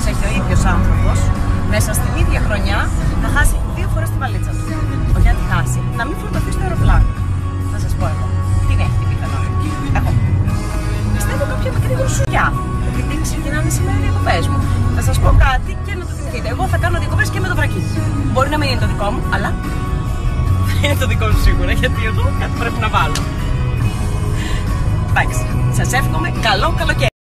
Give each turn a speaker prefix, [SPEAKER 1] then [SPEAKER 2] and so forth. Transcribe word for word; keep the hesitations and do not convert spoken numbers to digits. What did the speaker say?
[SPEAKER 1] οποίες έχει ο ίδιος άνθρωπος, μέσα στην ίδια χρονιά να χάσει δύο φορές τη βαλίτσα του. Όχι να τη χάσει, να μην φορτωθεί στο αεροπλάνο. Θα σας πω εγώ. Τι έχει την πιθανότητα. Εγώ. Πιστεύω κάποια μικρή δροσουλιά. Επειδή ξεκινάνε σήμερα οι διακοπές μου. Θα σας πω κάτι και να το θυμηθείτε. Εγώ θα κάνω διακοπές και με το βρακί. Μπορεί να μην είναι το δικό μου, αλλά είναι το δικό σου σίγουρα. Γιατί εγώ κάτι πρέπει να βάλω. Εντάξει. Σας εύχομαι καλό καλοκαίρι.